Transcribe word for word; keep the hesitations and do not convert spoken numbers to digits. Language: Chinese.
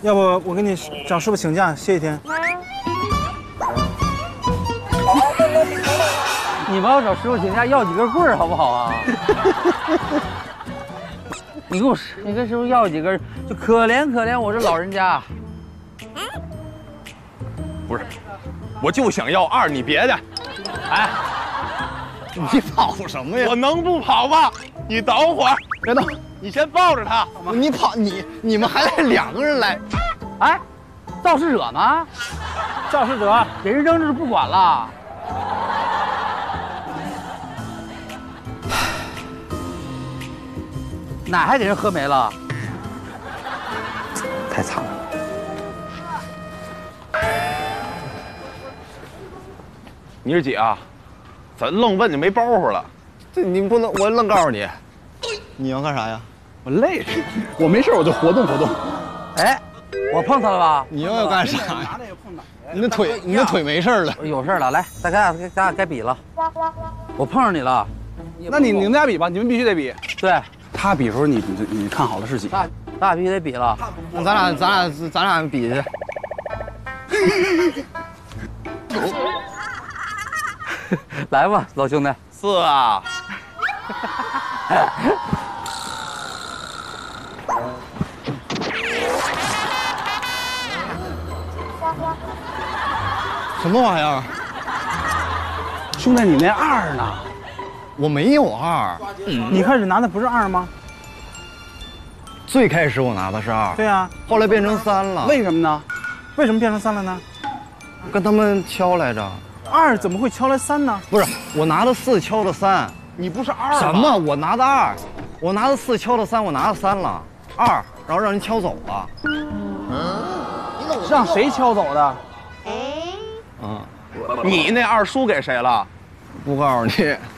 要不我给你找师傅请假歇一天。 你帮我找师傅请假要几根棍儿好不好啊？你给我，你跟师傅要几根，就可怜可怜我这老人家。 不是，我就想要二，你别的。 哎，你跑什么呀？ 我能不跑吗？你等会儿， 别动， 你先抱着他。 你跑，你你们还得两个人来。 哎，肇事者呢？ 肇事者给人扔这不管了。奶还给人喝没了， 太惨了。 你是几啊？怎愣问就没包袱了？ 这你不能，我愣告诉你，你要干啥呀？ 我累，我没事我就活动活动。 哎，我碰他了吧？ 你又要干啥呀？你的腿，你的腿没事了。 有事了，来，咱俩咱俩该比了。我碰上你了， 那你你们俩比吧，你们必须得比。 对， 他比的时候你你你看好了是几？ 咱咱俩必须得比了。 那咱俩咱俩咱俩比去。 来吧，老兄弟。 四啊。 什么玩意儿？ 兄弟，你那二呢？ 我没有二。 嗯，你开始拿的不是二吗？ 最开始我拿的是二。 对啊， 后来变成三了。 为什么呢？ 为什么变成三了呢？ 跟他们敲来着。 二怎么会敲来三呢？ 不是，我拿的四敲的三。 你不是二吗？ 什么？我拿的二，我拿的四敲的三，我拿的三了，二，然后让人敲走了。 让谁敲走的？ 嗯， 你那二输给谁了？ 不告诉你。